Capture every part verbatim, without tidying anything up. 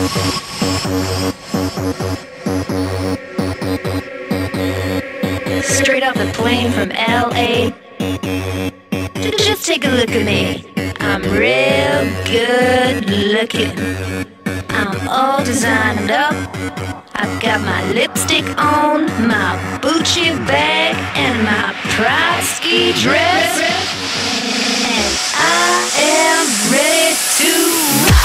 Straight off the plane from L A. Just take a look at me. I'm real good looking. I'm all designed up. I've got my lipstick on, my Bucci bag, and my pride ski dress. And I am ready to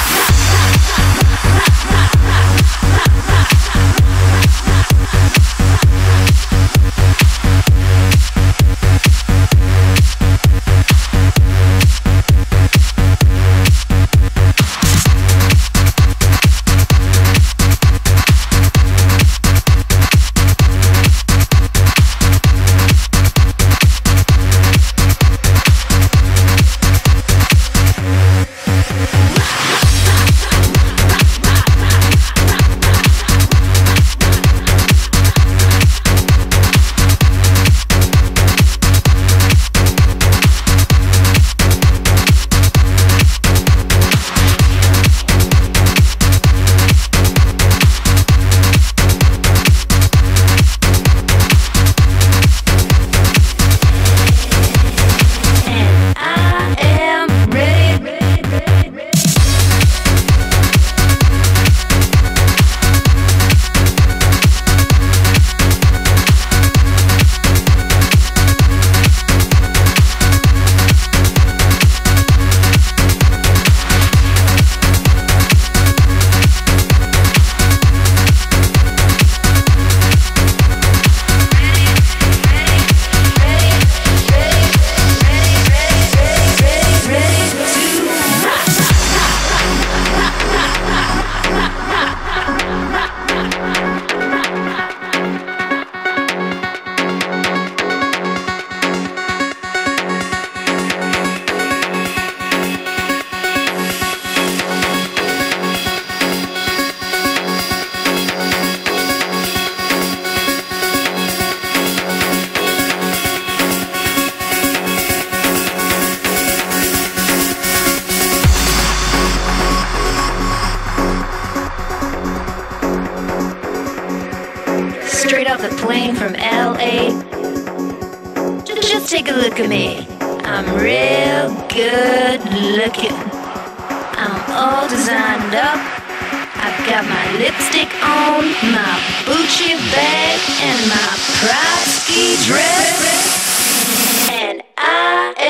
straight off the plane from L A. Just take a look at me. I'm real good looking. I'm all designed up. I've got my lipstick on, my Bucci bag, and my pride ski dress. And I